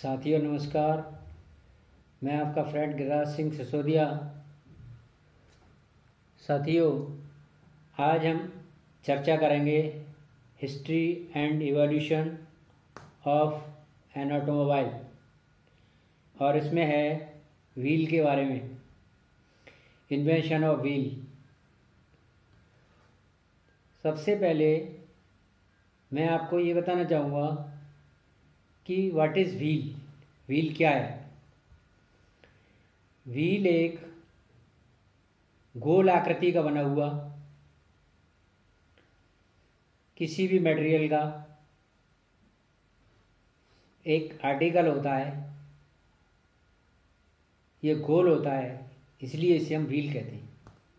साथियों नमस्कार। मैं आपका फ्रेंड गिरिराज सिंह सिसोदिया। साथियों, आज हम चर्चा करेंगे history and evolution of an automobile, और इसमें है व्हील के बारे में, इन्वेंशन ऑफ व्हील। सबसे पहले मैं आपको ये बताना चाहूँगा कि व्हाट इज़ व्हील। व्हील क्या है? व्हील एक गोल आकृति का बना हुआ किसी भी मटेरियल का एक आर्टिकल होता है। ये गोल होता है, इसलिए इसे हम व्हील कहते हैं।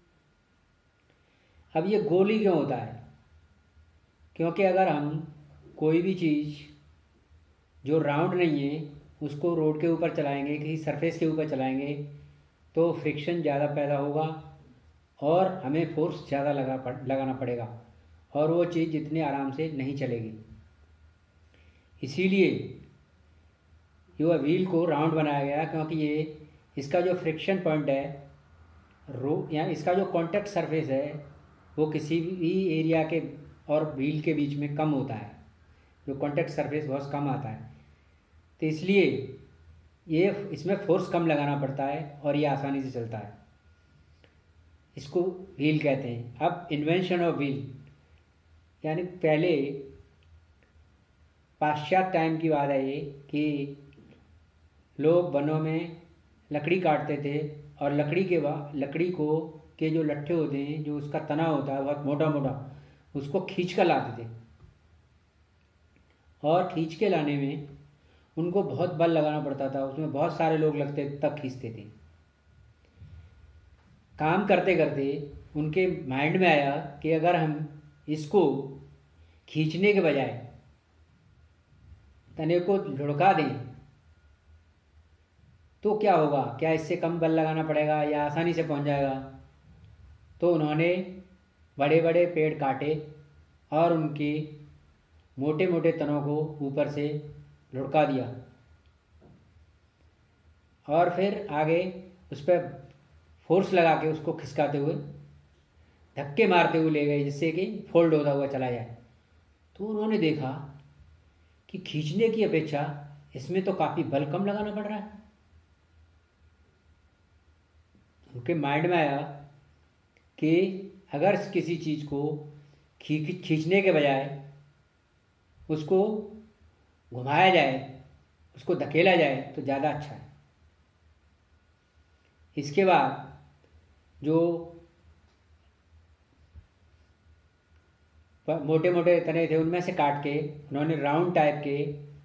अब ये गोल ही क्यों होता है? क्योंकि अगर हम कोई भी चीज़ जो राउंड नहीं है उसको रोड के ऊपर चलाएंगे, किसी सरफेस के ऊपर चलाएंगे, तो फ्रिक्शन ज़्यादा पैदा होगा और हमें फोर्स ज़्यादा लगाना पड़ेगा और वो चीज़ जितने आराम से नहीं चलेगी। इसीलिए ये व्हील को राउंड बनाया गया, क्योंकि ये इसका जो फ्रिक्शन पॉइंट है या इसका जो कॉन्टैक्ट सरफेस है वो किसी भी एरिया के और व्हील के बीच में कम होता है। जो कॉन्टैक्ट सरफेस बहुत कम आता है, तो इसलिए ये इसमें फोर्स कम लगाना पड़ता है और ये आसानी से चलता है। इसको व्हील कहते हैं। अब इन्वेंशन ऑफ व्हील, यानी पहले पाश्चात्य टाइम की बात है ये कि लोग वनों में लकड़ी काटते थे और लकड़ी को के जो लट्ठे होते हैं, जो उसका तना होता है बहुत मोटा मोटा, उसको खींच कर लाते थे और खींच के लाने में उनको बहुत बल लगाना पड़ता था। उसमें बहुत सारे लोग लगते तब खींचते थे। काम करते करते उनके माइंड में आया कि अगर हम इसको खींचने के बजाय तने को लुढ़का दें तो क्या होगा? क्या इससे कम बल लगाना पड़ेगा या आसानी से पहुंच जाएगा? तो उन्होंने बड़े बड़े पेड़ काटे और उनके मोटे मोटे तनों को ऊपर से लुढ़का दिया और फिर आगे उस पर फोर्स लगा के उसको खिसकाते हुए, धक्के मारते हुए ले गए, जिससे कि फोल्ड होता हुआ चला जाए। तो उन्होंने देखा कि खींचने की अपेक्षा इसमें तो काफ़ी बल कम लगाना पड़ रहा है। उनके माइंड में आया कि अगर किसी चीज़ को खींचने के बजाय उसको घुमाया जाए, उसको धकेला जाए तो ज़्यादा अच्छा है। इसके बाद जो मोटे मोटे तने थे उनमें से काट के उन्होंने राउंड टाइप के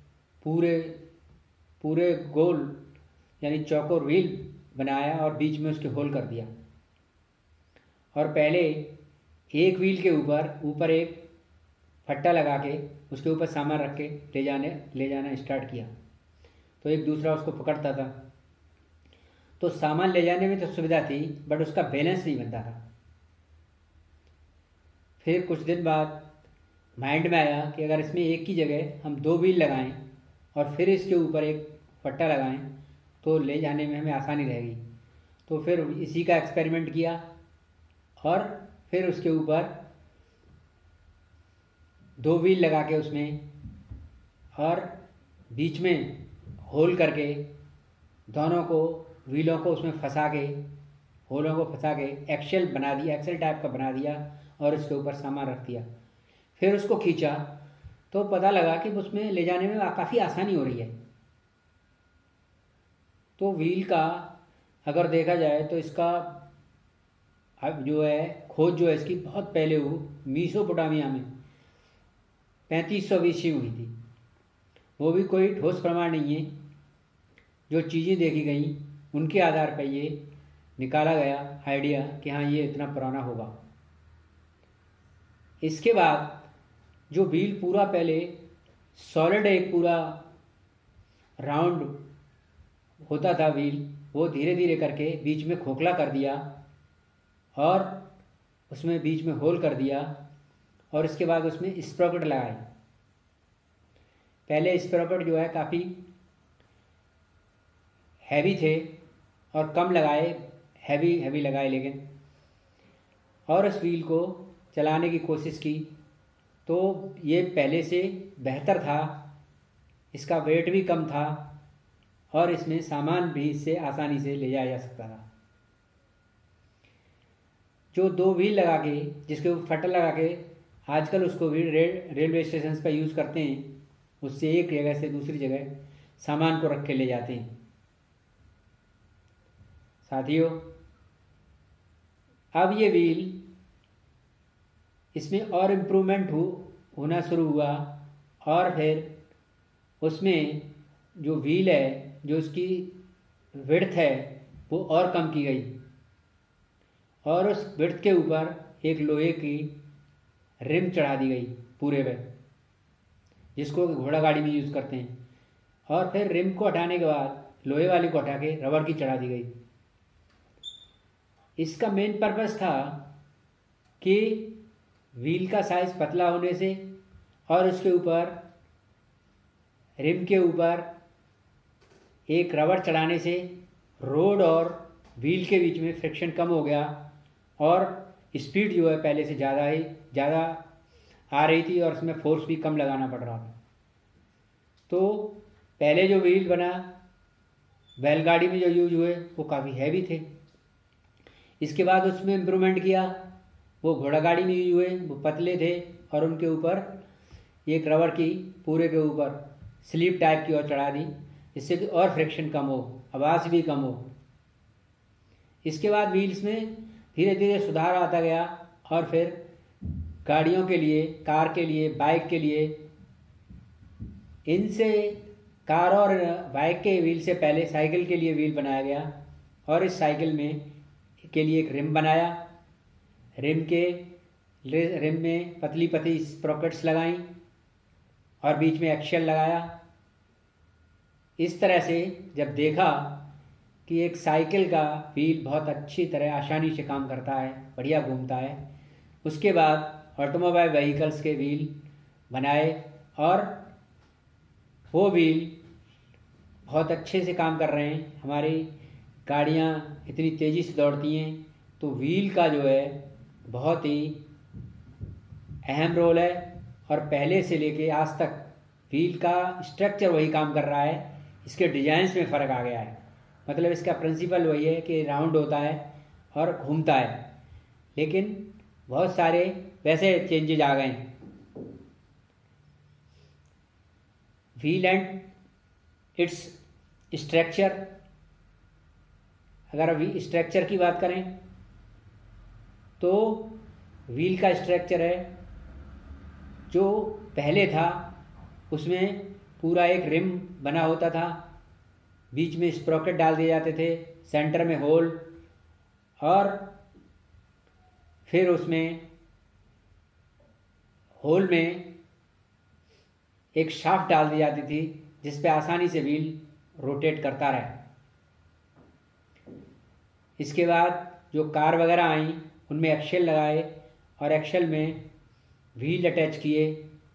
पूरे गोल यानी चौकोर व्हील बनाया और बीच में उसके होल कर दिया। और पहले एक व्हील के ऊपर एक फट्टा लगा के उसके ऊपर सामान रख के ले जाना स्टार्ट किया, तो एक दूसरा उसको पकड़ता था। तो सामान ले जाने में तो सुविधा थी, बट उसका बैलेंस नहीं बनता था। फिर कुछ दिन बाद माइंड में आया कि अगर इसमें एक की जगह हम दो व्हील लगाएं और फिर इसके ऊपर एक फट्टा लगाएं तो ले जाने में हमें आसानी रहेगी। तो फिर इसी का एक्सपेरिमेंट किया और फिर उसके ऊपर दो व्हील लगा के उसमें और बीच में होल करके दोनों को व्हीलों को उसमें होलों को फंसा के एक्सेल टाइप का बना दिया और उसके ऊपर सामान रख दिया। फिर उसको खींचा तो पता लगा कि उसमें ले जाने में काफ़ी आसानी हो रही है। तो व्हील का अगर देखा जाए तो इसका जो है खोज जो है इसकी बहुत पहले मेसोपोटामिया में 3500 BC हुई थी। वो भी कोई ठोस प्रमाण नहीं है, जो चीज़ें देखी गई उनके आधार पर ये निकाला गया आइडिया कि हाँ ये इतना पुराना होगा। इसके बाद जो व्हील पूरा पहले सॉलिड एक पूरा राउंड होता था व्हील, वो धीरे धीरे करके बीच में खोखला कर दिया और उसमें बीच में होल कर दिया और इसके बाद उसमें स्प्रॉकेट लगाए। पहले स्प्रॉकेट जो है काफ़ी हैवी थे और कम लगाए, हैवी लगाए लेकिन, और उस व्हील को चलाने की कोशिश की तो ये पहले से बेहतर था, इसका वेट भी कम था और इसमें सामान भी इससे आसानी से ले जाया जा सकता था। जो 2 व्हील लगा के, जिसके ऊपर फटर लगा के आजकल उसको भी रेलवे स्टेशन पर यूज़ करते हैं, उससे एक जगह से दूसरी जगह सामान को रख के ले जाते हैं। साथियों, अब ये व्हील, इसमें और इम्प्रूवमेंट होना शुरू हुआ और फिर उसमें जो व्हील है, जो उसकी विड्थ है वो और कम की गई और उस विड्थ के ऊपर एक लोहे की रिम चढ़ा दी गई पूरे पे, जिसको घोड़ा गाड़ी में यूज़ करते हैं। और फिर रिम को हटाने के बाद लोहे वाली को हटा के रबड़ की चढ़ा दी गई। इसका मेन पर्पस था कि व्हील का साइज पतला होने से और उसके ऊपर, रिम के ऊपर एक रबड़ चढ़ाने से रोड और व्हील के बीच में फ्रिक्शन कम हो गया और स्पीड जो है पहले से ज़्यादा आ रही थी और उसमें फोर्स भी कम लगाना पड़ रहा था। तो पहले जो व्हील बना बैलगाड़ी में जो यूज हुए वो काफ़ी हैवी थे। इसके बाद उसमें इम्प्रूवमेंट किया, वो घोड़ा गाड़ी में यूज हुए, वो पतले थे और उनके ऊपर एक रबड़ की पूरे के ऊपर स्लीप टाइप की और चढ़ा दी, जिससे कि और फ्रिक्शन कम हो, आवाज़ भी कम हो। इसके बाद व्हील्स में धीरे धीरे सुधार आता गया और फिर गाड़ियों के लिए, कार के लिए, बाइक के लिए, इनसे कार और बाइक के व्हील से पहले साइकिल के लिए व्हील बनाया गया और इस साइकिल में के लिए एक रिम बनाया। रिम में पतली पतली स्प्रॉकेट्स लगाई और बीच में एक्सेल लगाया। इस तरह से जब देखा कि एक साइकिल का व्हील बहुत अच्छी तरह आसानी से काम करता है, बढ़िया घूमता है, उसके बाद ऑटोमोबाइल व्हीकल्स के व्हील बनाए और वो व्हील बहुत अच्छे से काम कर रहे हैं। हमारी गाड़ियाँ इतनी तेज़ी से दौड़ती हैं तो व्हील का जो है बहुत ही अहम रोल है और पहले से लेके आज तक व्हील का स्ट्रक्चर वही काम कर रहा है, इसके डिजाइन्स में फ़र्क आ गया है। मतलब इसका प्रिंसिपल वही है कि राउंड होता है और घूमता है, लेकिन बहुत सारे वैसे चेंजेज आ गए हैं। व्हील एंड इट्स स्ट्रक्चर, अगर अभी स्ट्रक्चर की बात करें तो व्हील का स्ट्रक्चर है जो पहले था, उसमें पूरा एक रिम बना होता था, बीच में स्प्रॉकेट डाल दिए जाते थे, सेंटर में होल, और फिर उसमें होल में एक शाफ्ट डाल दी जाती थी जिस पे आसानी से व्हील रोटेट करता रहे। इसके बाद जो कार वगैरह आई उनमें एक्सेल लगाए और एक्सेल में व्हील अटैच किए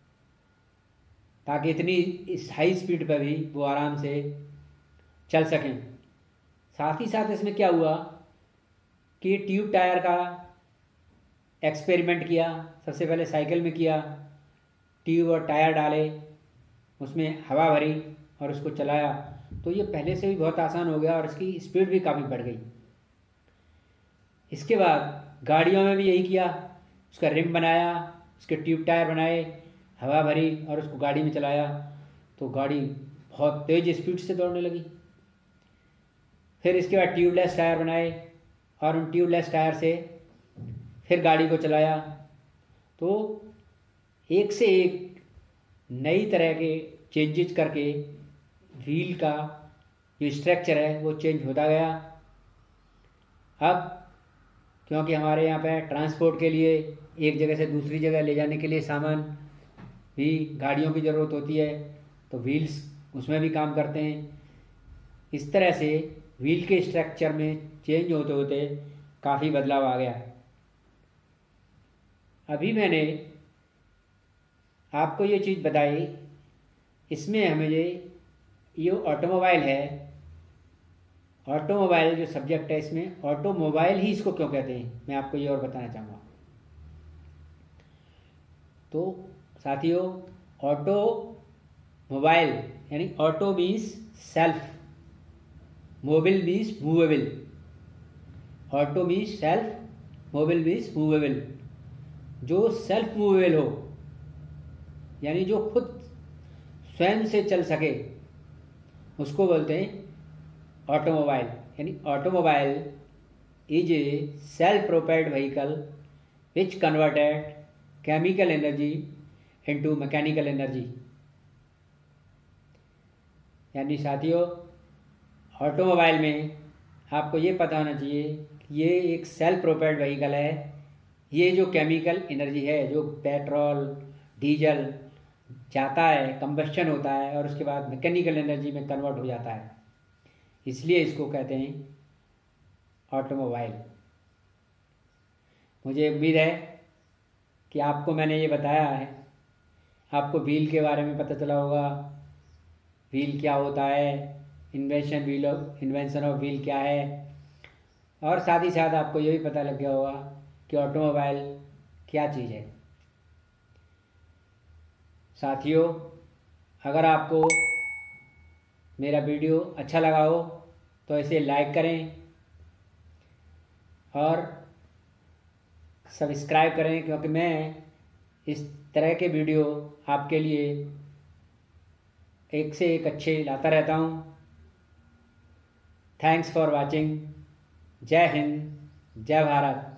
ताकि इतनी इस हाई स्पीड पर भी वो आराम से चल सकें। साथ ही साथ इसमें क्या हुआ कि ट्यूब टायर का एक्सपेरिमेंट किया। सबसे पहले साइकिल में किया, ट्यूब और टायर डाले, उसमें हवा भरी और उसको चलाया, तो ये पहले से भी बहुत आसान हो गया और इसकी स्पीड भी काफ़ी बढ़ गई। इसके बाद गाड़ियों में भी यही किया, उसका रिम बनाया, उसके ट्यूब टायर बनाए, हवा भरी और उसको गाड़ी में चलाया तो गाड़ी बहुत तेज स्पीड से दौड़ने लगी। फिर इसके बाद ट्यूबलेस टायर बनाए और उन ट्यूबलेस टायर से फिर गाड़ी को चलाया, तो एक से एक नई तरह के चेंजेस करके व्हील का जो स्ट्रक्चर है वो चेंज होता गया। अब क्योंकि हमारे यहाँ पे ट्रांसपोर्ट के लिए एक जगह से दूसरी जगह ले जाने के लिए सामान भी गाड़ियों की ज़रूरत होती है, तो व्हील्स उसमें भी काम करते हैं। इस तरह से व्हील के स्ट्रक्चर में चेंज होते होते काफ़ी बदलाव आ गया। अभी मैंने आपको ये चीज़ बताई, इसमें हमें ये ऑटोमोबाइल है ऑटोमोबाइल जो सब्जेक्ट है इसमें ऑटोमोबाइल ही इसको क्यों कहते हैं, मैं आपको ये और बताना चाहूँगा। तो साथियों, ऑटो मोबाइल यानी auto means self, mobile means movable. Auto means self, mobile means movable. जो सेल्फ मूवेबल हो यानी जो खुद स्वयं से चल सके उसको बोलते हैं ऑटोमोबाइल। यानी automobile is a self propelled vehicle which converted chemical energy into mechanical energy. यानी साथियों, ऑटोमोबाइल में आपको ये पता होना चाहिए कि ये एक सेल्फ प्रोपेल्ड व्हीकल है। ये जो केमिकल एनर्जी है, जो पेट्रोल डीजल जाता है, कंबस्शन होता है और उसके बाद मैकेनिकल एनर्जी में कन्वर्ट हो जाता है, इसलिए इसको कहते हैं ऑटोमोबाइल। मुझे उम्मीद है कि आपको मैंने ये बताया है, आपको व्हील के बारे में पता चला होगा, व्हील क्या होता है, इन्वेंशन ऑफ व्हील क्या है, और साथ ही साथ आपको ये भी पता लग गया होगा कि ऑटोमोबाइल क्या चीज़ है। साथियों, अगर आपको मेरा वीडियो अच्छा लगा हो तो इसे लाइक करें और सब्सक्राइब करें, क्योंकि मैं इस तरह के वीडियो आपके लिए एक से एक अच्छे लाता रहता हूँ। Thanks for watching. जय हिंद, जय भारत।